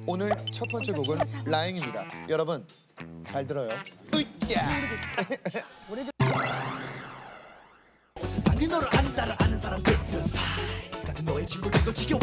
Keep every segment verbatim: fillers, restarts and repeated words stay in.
오늘 첫 번째 곡은 라잉입니다. 여러분 잘 들어요. 으쌰. 세상이 너를 안다를 아는 사람들 같은 너의 친구들도 지겨워.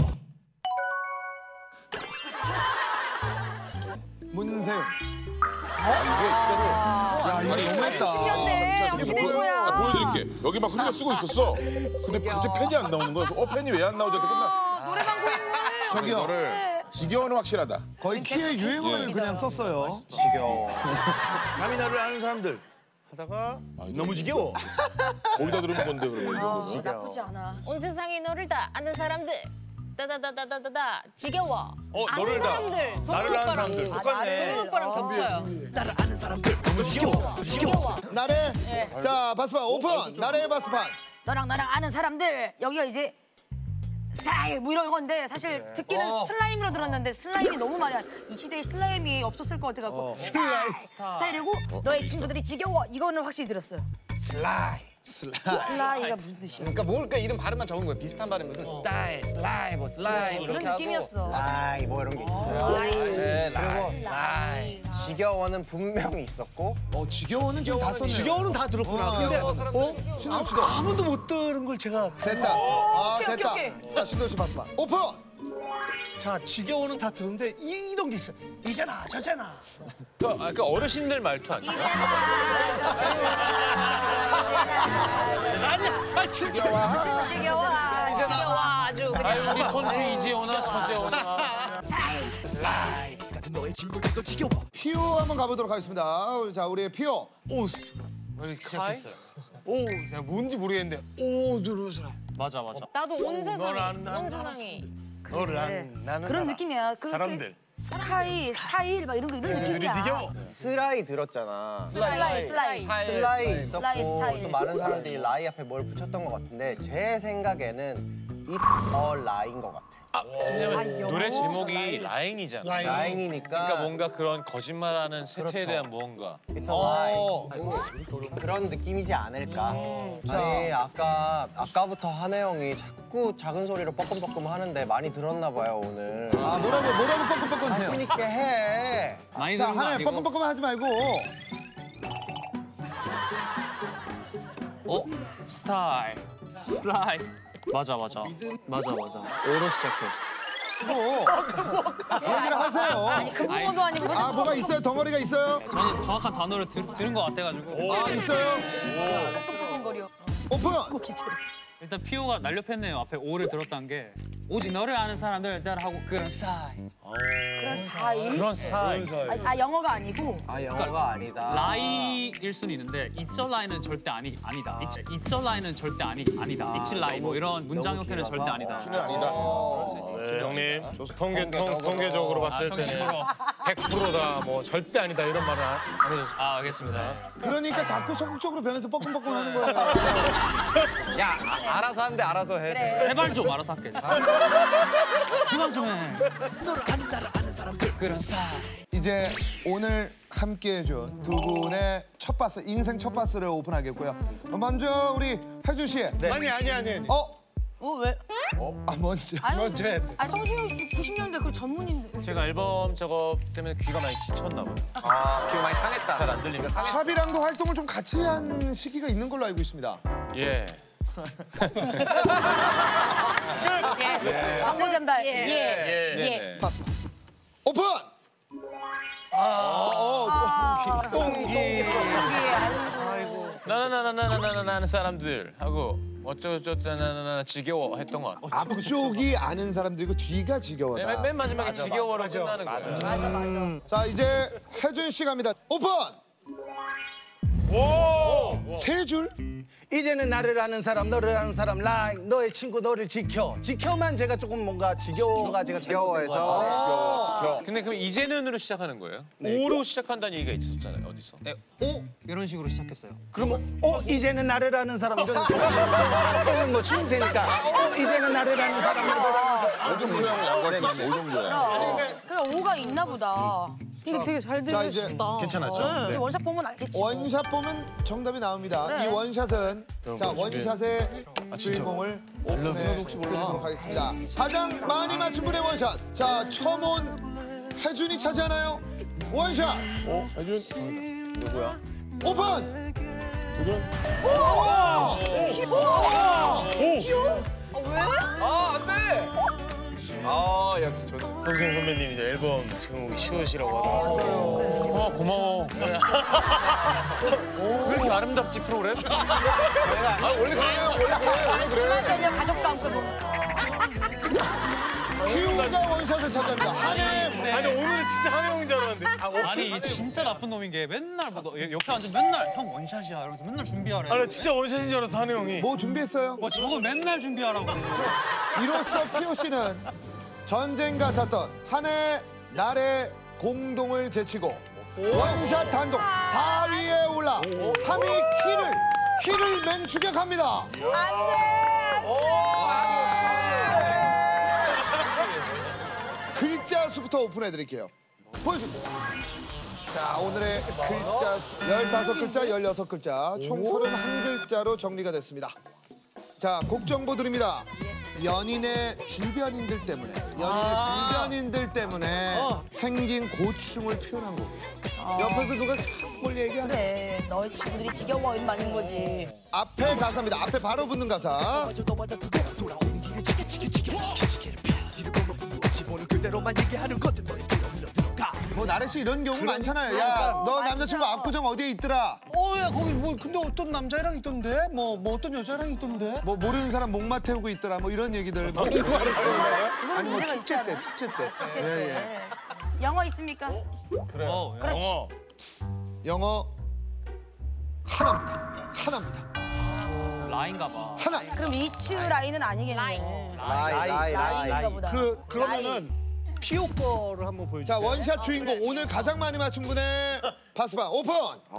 문세윤. 아, 이게 진짜로. 야, 이거 너무했다. 오십 년대. 이게 뭐야? 아, 보여드릴게. 여기 막 흘려 쓰고 있었어. 근데 갑자기 펜이 안 나오는 거야. 어, 펜이 왜 안 나오지? 끝났어. 노래방 고인물. 저기요. 너를 지겨워는 확실하다. 거의 키의 유행어를 그냥 썼어요. 지겨워. 감히 나를 아는 사람들 하다가 너무 지겨워. 거기다 들으면 건데 그러면. 어, 나쁘지 않아. 온 세상에 너를 다 아는 사람들. 따다다다다다다 지겨워. 어, 아는 너를 다. 사람들. 나를 아는 사람들. 똑같네. 동훈 오빠랑 겹쳐요. 나를 아는 사람들 너무 지겨워. 지겨워. 나래. 자, 바스판 오픈. 나래의 바스판. 너랑 나랑 아는 사람들. 여기가 이제 스타일 뭐 이런 건데 사실 듣기는 어. 슬라임으로 들었는데 슬라임이 너무 많이 이 시대에 슬라임이 없었을 것 같아갖고 어. 스타일 스타일이고 너의 친구들이 지겨워 이거는 확실히 들었어요. 슬라이. 슬라이. 슬라이가 무슨 뜻이야? 그러니까 뭘까 이름 발음만 적은 거예요. 비슷한 발음 무슨 스타일, 슬라이, 뭐 슬라이 그런 느낌이었어. 라이 뭐 이런 게 있어요. 네, 라이, 슬라이. 지겨워는 분명히 있었고. 어, 지겨워는 지금 다 썼네요. 지겨워는 다 들었구나. 어, 근데 어? 신동 씨도 아무도 못 들은 걸 제가 됐다. 아, 오케이, 됐다. 오케이, 오케이. 자, 신동 씨 바스판 오픈. 자 지겨워는 다 들었는데 이런 게 있어. 이잖아 저잖아. 그, 아, 그 어르신들 말투 아니야? 아니야. 아 진짜. 지겨워. 지겨워 아주 그냥. 아유 우리 손주 이재호나 저재호나. 슬라이 같은 너의 친구들도 지겨워. 피오 한번 가보도록 하겠습니다. 자, 우리의 피오. 오스. 시작했어요. 오, 제가 뭔지 모르겠는데 오 들어서. 맞아 맞아. 나도 온 세상이. 너를 아는 온 세상이. 너를 아는 나는 그런 알아. 느낌이야. 그렇게 사람들. 스카이, 스타일 막 이런 거 이런 느낌이야. 지겨워. 슬라이 들었잖아. 슬라이, 슬라이. 슬라이 있었고 슬라이 스타일. 또 많은 사람들이 라이 앞에 뭘 붙였던 것 같은데 제 생각에는 It's a lie인 것 같아. 아, 왜냐면 노래 제목이 라인이잖아. 라인. 라잉이니까 그러니까 뭔가 그런 거짓말하는 세태에 그렇죠. 대한 무언가. It's a lie. 어. 그런 느낌이지 않을까. 음. 아니 아까 아까부터 한혜 형이 자꾸 작은 소리로 뻐끔뻐끔 하는데 많이 들었나 봐요 오늘. 아, 뭐라고 뭐라고 뻐끔뻐끔 자신 해요. 있게 해. 많이 자, 들은 거 하나에 아니고. 뻐끔뻐끔 하지 말고. 어? 스타일, 슬라이. 맞아 맞아. 맞아 맞아. 오로 시작해. 뭐 얘기를 하세요. 아니 금붕어도 아니고 아, 뭐가 있어요? 덩어리가 있어요? 저는 정확한 단어를 들, 들은 것 같아가지고. 아, 있어요? 뻐끔뻐끔거려. 오픈. 일단 피오가 날렵했네요. 앞에 오를 들었다는 게. 오직 너를 아는 사람들 따라 하고 그런 스타일. 그런 사이. 그런 사이. 아, 아 영어가 아니고. 아 영어가 아니다. 라이일 수는 있는데 It's a lie는 절대 아니, 아니다. It's, it's a lie는 절대 아니, 아니다. It's a lie 뭐 이런 문장 형태는 절대 아니다. 아니다. 네, 형님 통계 통, 통계적으로 봤을 때는 백 퍼센트다 뭐 절대 아니다 이런 말은 안 해줬어요. 아 알겠습니다. 그러니까 자꾸 소극적으로 변해서 뻐끔뻐끔 하는 거예요. 야 아, 알아서 한대 알아서 해. 해발 좀 알아서 할게. 그만 좀 해. 그런 스타일. 이제 오늘 함께해준 두 분의 첫 바스, 인생 첫 바스를 오픈하겠고요. 먼저 우리 혜준 씨. 아니 아니 아니. 아니. 어? 어 왜? 아, 먼저. 아유, 먼저 해. 아니 성시경 씨 구십 년대 그 전문인데. 제가 앨범 작업 때문에 귀가 많이 지쳤나 봐요. 아 귀가 많이 상했다. 잘 안 들리니까. 샵이랑도 활동을 좀 같이 한 시기가 있는 걸로 알고 있습니다. 예. 예. 정보 전달. 예. 예. 예. 바스 오픈. 아, 똥기. 나나나나나나나 나는 사람들 하고 어쩌고저쩌나나나 지겨워 했던 것 같아. 앞쪽이 아는 사람들이고 뒤가 지겨워다. 맨, 맨 마지막에 지겨워로 끝나는 거야. 맞아 맞아. 자, 이제 혜준 씨 갑니다. 오픈. 세 줄? 이제는 나를 아는 사람, 너를 아는 사람, 라이 너의 친구 너를 지켜. 지켜만 제가 조금 뭔가 지겨워가 제가 지겨워해서. 지켜. 근데 그럼 이제는으로 시작하는 거예요? 오로 시작한다는 얘기가 있었잖아요. 어디서? 네, 오 이런 식으로 시작했어요. 그러면 어 이제는 나를 아는 사람 이런 이런 거 추임새니까 어 이제는 나를 아는 사람 너를 아는 사람. 오 정도야. 양보할 수 있어. 오 정도야. 그래 오가 있나 보다. 근데 되게 잘 자, 이제 들으셨다. 괜찮았죠? 네. 원샷 보면 알겠지. 원샷 보면 정답이 나옵니다. 그래. 이 원샷은 자 원샷의 주인공을 오픈해 혹시 몰라? 드리도록 하겠습니다. 가장 많이 맞춘 분의 원샷. 자 첨온 혜준이 차지하나요? 원샷. 어? 혜준? 누구야? 오픈. 아, 안 돼! 아, 역시 저 성신 선배님 이제 앨범 제목이 슛이라고 하더라고요. 아 고마워. 왜 이렇게 아름답지 프로그램? 아, 원래 그래요. 원래 그래. 원래 그래. 주말 저녁 가족과 함께 뭐. 휘우가 원샷을 차지합니다. 한해. 아니 오늘은 진짜 한혜영인 줄 알았는데. 아, 어. 아니 진짜 나쁜 놈인 게 맨날 뭐 너- 옆에 앉으면 맨날 형 원샷이야 이러면서 맨날 준비하래. 아, 나 진짜 원샷인 줄 알았어 한혜영이. 뭐 준비했어요? 뭐 저거 맨날 준비하라고. 이로써 피오 씨는 전쟁 같았던 한 해 날의 공동을 제치고 원샷 단독 사 위에 올라 삼 위 키를 키를 맹추격합니다. 글자 수부터 오픈해 드릴게요. 보여주세요. 자, 오늘의 글자 수 열다섯 글자, 열여섯 글자, 총 서른한 글자로 정리가 됐습니다. 자, 곡 정보 드립니다. 연인의 주변인들 때문에, 연인의 주변인들 때문에 생긴 고충을 표현한 곡이에요. 옆에서 누가 뭘 얘기하네. 그래, 너희 친구들이 지겨워 이런 말인 거지. 앞에 가사입니다. 앞에 바로 붙는 가사. 뭐 나래 씨 이런 경우 많잖아요. 야, 너 남자친구 압구정 어디에 있더라? 어, 야, 거기 뭐 근데 어떤 남자애랑 있던데? 뭐, 뭐 어떤 여자랑 있던데? 뭐 모르는 사람 목마 태우고 있더라. 뭐 이런 얘기들. 뭐. 아니 뭐 축제 때, 축제 때. 예, 예. 영어 있습니까? 그래. 어, 그렇지. 영어. 영어 하나입니다. 하나입니다. 라인가 봐. 하나. 그럼 이츠 라인은 아니겠네. 라이, 라이, 라이. 라인인가 보다. 그, 그러면은 피오 거를 한번 보여주세요. 자, 원샷 주인공 오늘 가장 많이 맞춘 분의 파스판 오픈.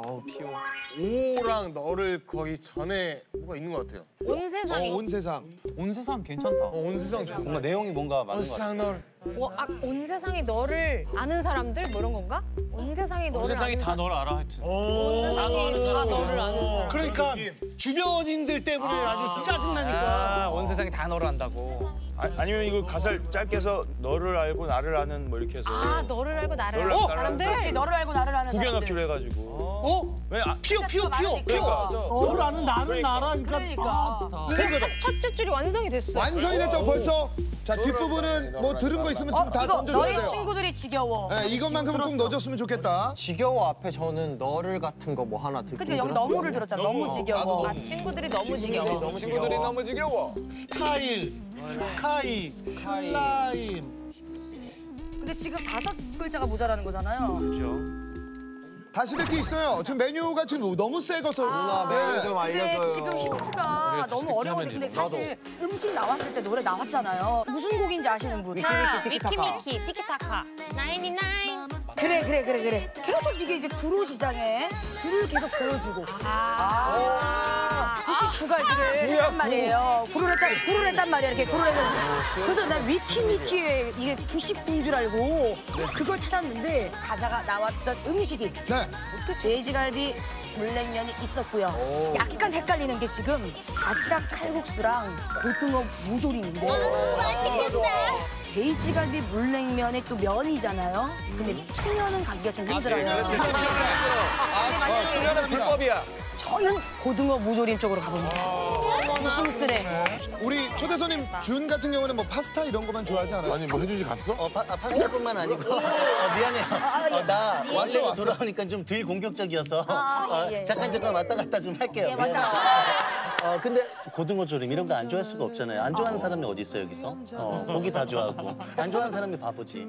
오랑 너를 거기 전에 뭐가 있는 것 같아요. 온 어, 세상이. 온 세상. 온 세상 괜찮다. 어, 온 세상 좋아. 뭔가 내용이 뭔가 맞는 온 것 같아. 세상 널. 어, 아, 온 세상이 너를 아는 사람들 뭐 이런 건가? 온 세상이 온 너를 세상이 아는 다 사람. 너를 알아 하여튼. 온 세상이 다 너를 아는 사람. 그러니까 주변인들 때문에 아주 짜증나니까. 온 세상이 다 너를 안다고. 아, 아니면 이거 가사를 짧게 해서 너를 알고 나를 아는 뭐 이렇게 해서 아, 너를 알고 나를 너를 아는 알고 사람들. 그렇지, 너를 알고 나를 아는 구겨 사람들. 넣기로 해가지고 어? 왜 아, 피오, 피오, 피오, 피오. 너를 아는 나는 나라. 그러니까. 그러니까. 아, 이게 첫- 첫째 줄이 완성이 됐어. 완성이 됐다고 벌써. 자, 뒷부분은 뭐 들은 거 있으면 지금 다 이거 던져줘야 너희 돼요. 친구들이 지겨워. 네, 이것만큼은 꼭 넣어줬으면 좋겠다. 지겨워 앞에 저는 너를 같은 거 뭐 하나 듣긴 근데 여기 들었어요. 너무를 들었잖아. 너무 지겨워. 아, 친구들이 너무 지겨워. 친구들이 너무 지겨워. 스타일, 스카이, 슬라임. 근데 지금 다섯 글자가 모자라는 거잖아요. 다시 듣기 있어요. 지금 메뉴가 지금 너무 세거서. 누나 메뉴 좀 근데 알려줘요. 지금 힌트가 너무 어려운데 근데 사실 음식 나왔을 때 노래 나왔잖아요. 무슨 곡인지 아시는 분? 미키미키, 티키타카, 나인이나인. 그래 그래 그래 그래. 계속 이게 이제 구로 시장에 구를 계속 보여주고. 아. 구십구 가지를 했단 말이에요. 구를 했단 구를 했단 말이야. 이렇게 구를 했는데. 그래서 난 위키미키에 이게 구십구인 줄 알고 그걸 찾았는데 가사가 나왔던 음식이 네. 돼지갈비 물냉면이 있었고요. 약간 헷갈리는 게 지금 아치랑 칼국수랑 고등어 무조림인데. 맛있겠다. 돼지갈비 물냉면의 또 면이잖아요. 근데 투면은 가기가 좀 힘들어요. 아, 수면은 불법이야. 저는 고등어 무조림 쪽으로 가봅니다. 조심스레. 우리 초대 손님 준 같은 경우는 뭐 파스타 이런 것만 좋아하지 않아요? 아니 뭐 혜준 씨 갔어? 어, 파, 아, 파스타뿐만 아니고 어, 미안해요. 어, 나 왔어, 원래로 왔어. 돌아오니까 좀 덜 공격적이어서 아, 어, 예, 예. 잠깐 잠깐 왔다 갔다 좀 할게요. 예, 왔다 미안해요. 어, 근데 고등어 조림 이런 거 안 좋아할 수가 없잖아요. 안 좋아하는 사람이 어디 있어 여기서? 어, 고기 다 좋아하고 안 좋아하는 사람이 바보지.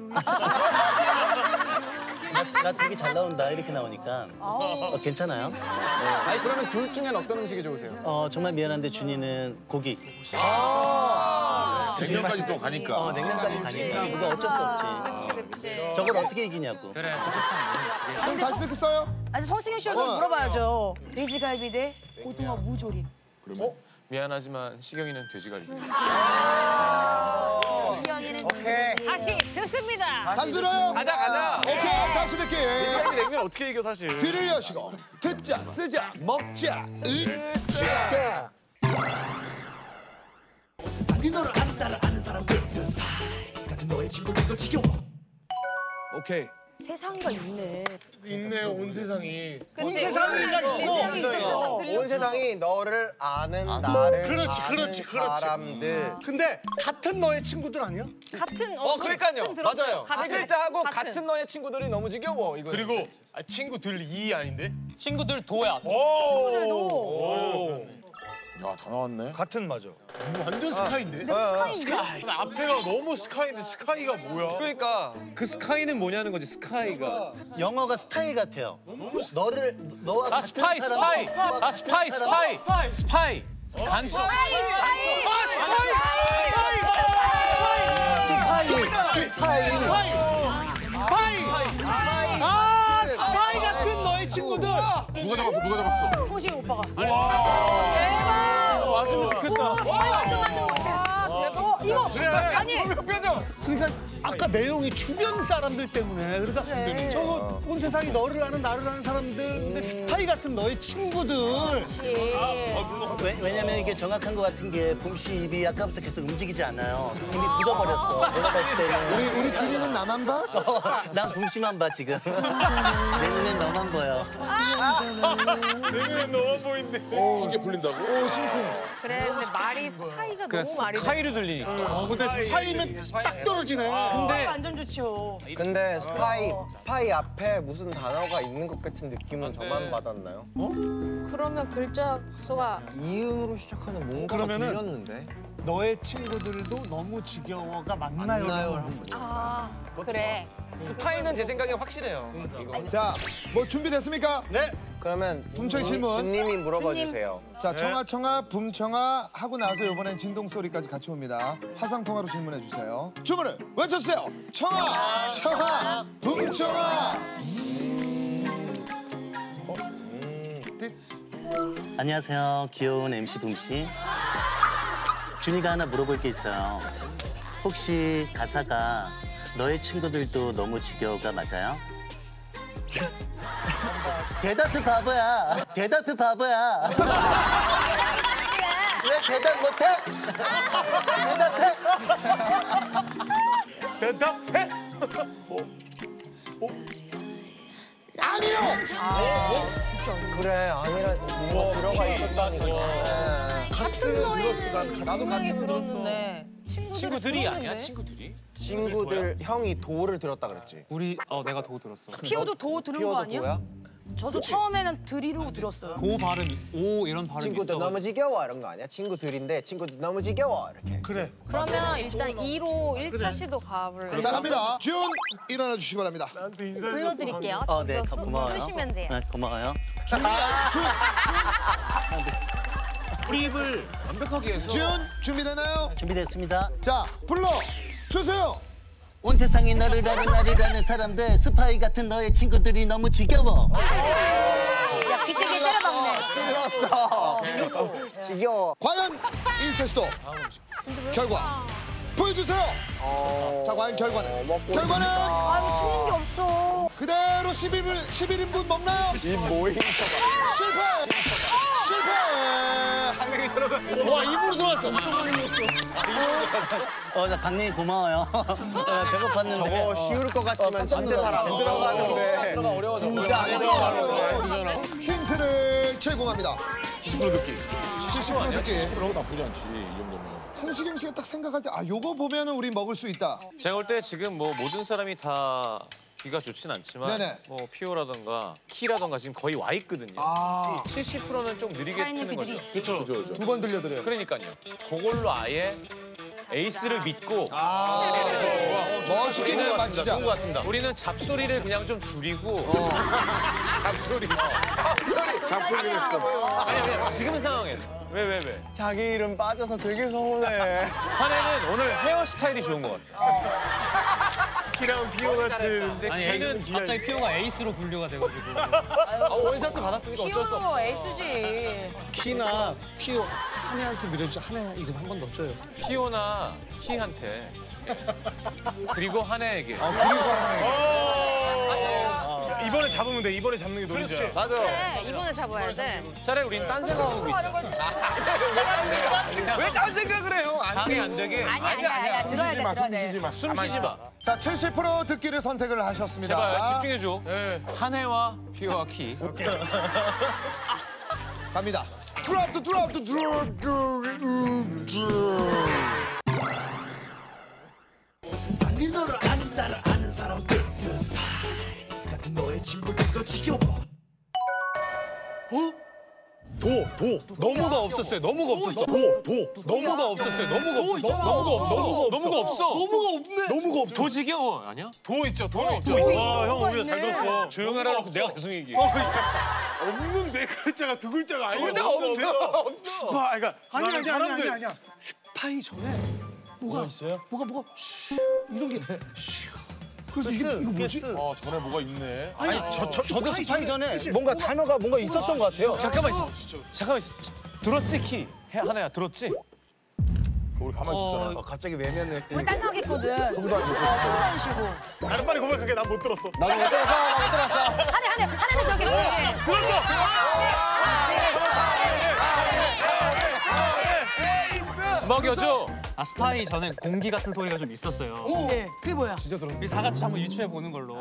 나, 나 되게 잘 나온다 이렇게 나오니까 어, 괜찮아요? 아니 그러면 둘 중엔 어떤 음식이 좋으세요? 어, 정말 미안한데 준이는 고기. 냉면까지 또 가니까. 어, 냉면까지 가니까 그거 어쩔 수 없지. 그치, 그치. 저걸 어떻게 이기냐고. 그래 어쩔 그럼 다시 듣기 써요? 아니 성승현 씨한테 어. 물어봐야죠. 돼지갈비 대 고등어 무조림. 미안하지만 시경이는 돼지갈비. 시영이는 다시 듣습니다. 다시 들어요? 가자 가자. 오케이, 다시 듣기. 냉면 어떻게 이겨 사실. 귀를 여시고 듣자, 쓰자, 먹자, 으자. 오케이. 세상이가 있네. 있네 온 세상이. 온 세상이가 있고. 온 세상이 너를 아는 나를 그렇지, 아는 그렇지, 그렇지. 사람들. 근데 같은 너의 친구들 아니야? 같은 어, 그러니까요. 맞아요. 한 같은, 글자하고 같은. 같은 너의 친구들이 너무 지겨워. 이거. 그리고 아, 친구들 이 아닌데? 친구들 도야. 친구들도. 야, 다 나왔네. 같은 맞아. 완전 스카이인데? 근데 스카이인데? 스카이. 앞에가 너무 스카이인데 스카이가 뭐야? 그러니까 그 스카이는 뭐냐는 거지 스카이가. 영어가 스타일 같아요. 너를 너와 아 같은 스파이 사람, 스파이. 너와 아 같은 스파이 사람. 스파이 스파이. 간첩. 스파이 스파이 아, 스파이 같은 너의 친구들. 누가 잡았어? 누가 잡았어? 호시 오빠가. 어, 맞으면 좋겠다. 스파이 완전 맞는 거 같아. 어, 이거. 아니. 그러니까 아까 내용이 주변 사람들 때문에 그러니까 저거 온 세상이 너를 아는 나를 아는 사람들 근데 스파이 같은 너의 친구들. 왜, 왜냐면 이게 정확한 것 같은 게 붐씨 입이 아까부터 계속 움직이지 않아요. 이미 굳어버렸어. 내가 봤을 때는. 우리 우리 준이는 나만 봐? 어, 난 붐씨만 봐 지금. 내 눈엔 너만 보여. 내 눈에 너무 보인대. 쉽게 풀린다고? 오 심쿵. 그래 근데 말이 스파이가 그래 너무 말이 스카이로 들리니까. 어, 근데 스파이면 딱 떨어지네. 근데 완전 좋죠. 근데 스파이 스파이 앞에 무슨 단어가 있는 것 같은 느낌은 저만 받았나요? 그러면 글자 수가 이응으로 시작하는 뭔가가 그러면은- 들렸는데. 너의 친구들도 너무 지겨워가 맞나요? 맞나요? 아 그래 스파이는 제 생각에 확실해요. 이거. 자, 뭐 준비됐습니까? 네. 그러면 붐청이 준- 질문. 준님이 물어봐 주세요. 자, 청아 청아 붐청아 하고 나서 이번엔 진동 소리까지 같이 옵니다. 화상 통화로 질문해 주세요. 주문을 외쳐주세요. 청아 청아 붐청아. 안녕하세요. 귀여운 엠씨 붐씨. 준이가 하나 물어볼 게 있어요. 혹시 가사가 너의 친구들도 너무 지겨워가 맞아요? 대답해 바보야. 대답해 바보야. 왜 대답 못해? 대답해. 대답해. 아니요. 그래 아니라 뭔가 들어가 있었다니까. 같은 너의 나도 같이 들었는데 친구들이, 친구들이 아니야 들었는데? 친구들이? 친구들 형이 도를 들었다 그랬지. 우리 어 내가 도 들었어. 피오도 도 들은 거 피어도 아니야? 도야? 저도 처음에는 드리로 들었어요. 도 발음 오 이런 발음 친구들 있어. 너무 지겨워 이런 거 아니야? 친구들인데 친구들 너무 지겨워 이렇게. 그래. 그러면 일단 이로 일 차 시도 가볼래요? 자, 갑니다. 준 일어나 주시기 바랍니다. 불러드릴게요. 어, 네, 저기서 쓰- 고마워요. 쓰시면 돼요. 네, 고마워요. 프립을 완벽하게 해서. 준 준비되나요? 준비됐습니다. 자, 불러 주세요. 온 세상이 너를 아는 나를 아는 사람들 스파이 같은 너의 친구들이 너무 지겨워. 야, 귀때기 때려박네. 찔렀어. 지겨워. 과연 일 차 시도 결과 보여주세요. 자, 과연 결과는? 결과는 아, 이거 틀린 게 없어. 그대로 십일 분, 십일 인분 먹나요? 이 모임. 실패! 실패! 강릉이 들어갔어. 와 입으로 들어왔어. 엄청 많이 먹었어. 어, 나 강냉이 고마워요. 어, 배고팠는데. 저거 쉬울 것 같지만 진짜 잘 안 들어가는데. 진짜 안 들어가는데. 힌트를 제공합니다. 칠십 퍼센트 듣기. 칠십 퍼센트 듣기. 그런 거 나쁘지 않지, 이 정도면. 성시경 씨가 딱 생각할 때, 아, 요거 보면은 우리 먹을 수 있다. 제가 볼 때 지금 뭐 모든 사람이 다 귀가 좋진 않지만 네네. 뭐 피오라던가 키라던가 지금 거의 와 있거든요. 아, 칠십 퍼센트는 좀 느리게 트는 거죠. 그렇죠. 그죠, 그죠. 두 번 들려드려요. 그러니까요. 그걸로 아예 에이스를 믿고 아, 멋있게 그냥 좋은 맞추자. 것 같습니다. 우리는 잡소리를 그냥 좀 줄이고 잡소리. 잡소리 했어. 아니 아니 지금 상황에서 왜 왜 왜? 자기 이름 빠져서 되게 서운해. 한해는 오늘 헤어스타일이 좋은 것 같아. 키랑 피오 같은. 아니 걔는 에이, 갑자기 피오가 에이스로 분류가 돼가지고. 아, 원샷도 받았으니까 어쩔 수 없어. 피오 에이스지. 키나 피오 한해한테 밀어주자. 한해 이름 한 번 더 줘요. 피오나 키한테 그리고 한해에게. 아, 그리고 하나. 이번에 잡으면 돼. 이번에 잡는 게 노리자. 맞아. 그래, 이번에 잡아야 돼. 차라리 우린 딴 생각하고 있자. 왜 딴 생각을 해요? 방해 안 되게. 아니야, 아니야, 아니야. 들어야 돼, 숨 들어야 쉬지 돼. 마. 숨 쉬지 마. 자, 칠십 퍼센트 듣기를 선택을 하셨습니다. 제발 집중해줘. 한 해와 피와 키. 갑니다. 드롭 드 드롭 드 드롭 드롭 네 너를 아는 나를 아는 사람들 같은 너의 친구들도 지켜봐. 도, 도. 너무가 없었어요. 너무가 없었어. 도, 도. 너무가 없었어요. 너무가 없었어. 너무가 없어. 너무가 없어. 너무가 없네. 너무가 없어. 도 지겨워 아니야? 도 있죠. 도는 있죠. 와, 형 오히려 잘 들었어. 조용하라 고 내가 계속 얘기해. 없는 네 글자가 두 글자가 아니야. 글자가 없어요. 스파. 그러니까 아니 아니 아니 사람들 아니 아니야. 스파이 전에 뭐가 있어요? 뭐가 뭐가 쉬, 이런 게 쉬. 그래서 이게 이거 뭐지? 어, 전에 뭐가 있네. 아니 저, 저, 저도 스파이 스파이 전에 전에 뭔가 단어가 뭔가 있었던 것 같아요. 잠깐만 있어. 잠깐만 있어. 들었지 키? 해 하나야 들었지? 우리 가만히 있었잖아. 갑자기 외면을. 우리 딴 생각했거든. 숨도 안 어, 쉬었어. 숨도 안 쉬고. 나는 빨리 고백할게. 난 못 들었어. 나도 못 들었어, 나도 못 들었어. 하늘, 하늘, 하늘은 저겠지. 먹여줘. 아 스파이 저는 공기 같은 소리가 좀 있었어요. 네, 그게 뭐야? 진짜 들어. 우리 다 같이 한번 유추해 보는 걸로.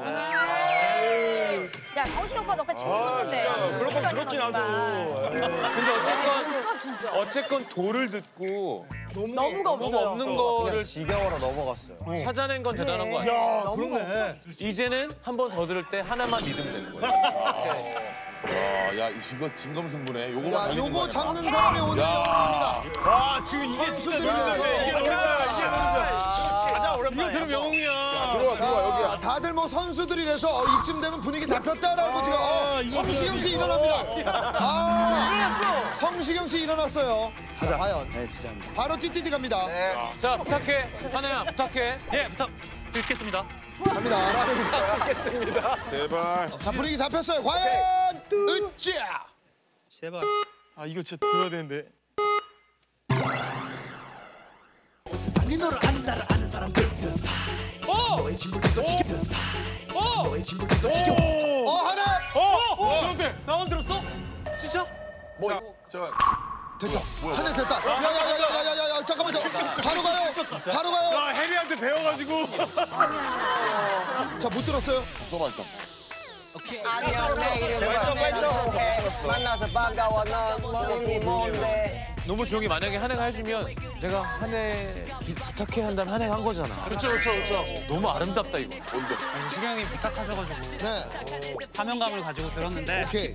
야, 성식 오빠 너가 친구였는데. 그런 건 들었지 나도. 근데 어쨌건 아, 진짜. 어쨌건 도를 듣고 너무가 없어요. 너무 없는 그냥 거를 지겨워서 넘어갔어요. 찾아낸 건 대단한 거 아니야? 야, 그렇네. 이제는 한 번 더 들을 때 하나만 믿으면 되는 거야. 와, 야, 이거 진검승부네. 요거만 자, 달리는 거 요거 아니야? 잡는 사람이 오늘 영웅입니다. 와, 지금 이게 진짜 노리자네. 이게 노리자. 이게 노리자. 가자, 오랜만에. 이거 들으면 영웅이야. 들어와, 들어와, 자, 여기야. 다들 뭐 선수들이라서 어, 이쯤 되면 분위기 잡혔다라고 지금 어, 성시경 씨 일어납니다. 아, 성시경 씨 일어났어요. 가자, 과연. 네, 진짜. 바로 띠띠띠 갑니다. 자 부탁해 하나야 부탁해. 예, 부탁 드리겠습니다. 갑니다. 제발. 자, 분위기 잡혔어요. 과연 으쌰. 제발. 아, 이거 진짜 들어야 되는데. 네 너를 아는 나를 아는 사람들 어! 너의 친구들도 지켜봐. 너의 친구들도 지켜봐. 어, 하나. 어! 그런데 나만 들었어? 진짜? 뭐, 자, 자, 됐다. 하나 됐다. 야야야야야야야 잠깐만 저 바로 가요. 바로 가요. 아, 해리한테 배워가지고. 자, 못 들었어요. 써봐, 일단. 안녕, 내 이름은 내가 만나서 반가워, 넌 뭐니 뭔데. 너무 조용히 만약에 한해가 해주면 내가 한해 부탁해 한다면 한해가 한 거잖아. 그렇죠, 그렇죠, 그렇죠. 너무 아름답다 이거. 뭔데? 수경 형이 부탁하셔가지고 네. 사명감을 가지고 들었는데 오케이.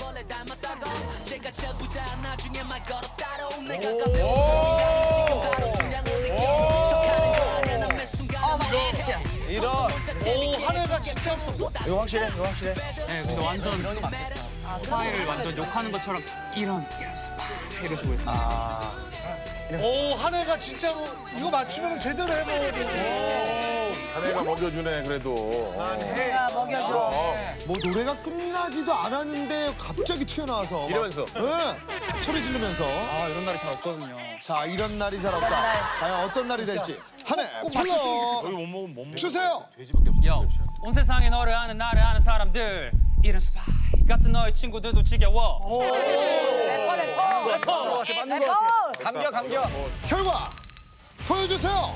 이런. 오 하늘가 진짜 이거 확실해, 이거 확실해. 네, 근데 완전 스파이를 완전 욕하는 것처럼 이런 이런 스파이 이러시고 있어요. 오 하늘가 진짜로 이거 맞추면 제대로 해보거든. 한 해가 먹여주네, 그래도. 어. 내가 먹여줘. 그럼. 뭐 노래가 끝나지도 않았는데 갑자기 튀어나와서 막, 이러면서. 네, 소리 지르면서 아 이런 날이 잘 없거든요. 자, 이런 날이 잘 없다. 과연 어떤 날이 될지 한해 불러 여기 못 먹으면 못 먹어. 주세요. 요, 온 세상에 너를 아는 나를 아는 사람들 이런 스파이 같은 너의 친구들도 지겨워. 래퍼, 래퍼. 래퍼. 래퍼. 감겨, 감겨. 결과 보여주세요.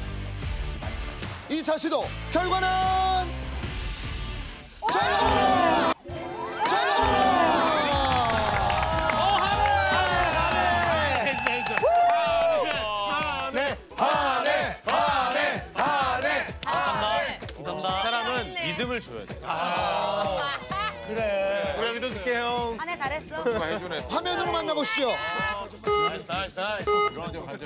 이사 씨도 결과는 전화. 사람은 믿음을 줘야 돼. 그래. 우리가 믿어줄게, 형. 한해 잘했어. 누가 해주네. 화면으로 만나보시죠. 나이스 나이스 나이스. 가자 가자.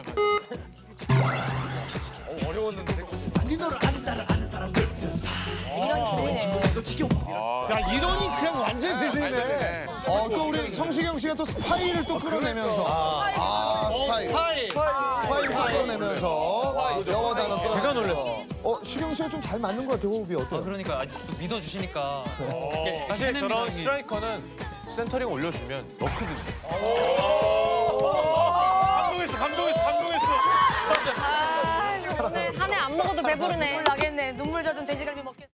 네 너를 아는 나를 아는 사람들 너의 친구들도 지켜봐. 야 이런이 그냥 완전 제대로네. 어, 또 우리 성시경 씨가 또 스파이를 또 끌어내면서 아, 스파이. 스파이. 스파이를 또 끌어내면서 영어 단어 끌어. 제가 놀랐어. 어, 시경 씨가 좀 잘 맞는 것 같아요. 호흡이 아, 어때요? 그러니까 아직 또 믿어주시니까. 이렇게 사실 해냅니다, 저런 형이. 스트라이커는 센터링 올려주면 넣거든요. 감동했어, 감동했어, 감동했어. 한해 안 먹어도 배부르네. 눈물 나겠네. 눈물 젖은 돼지갈비 먹겠어.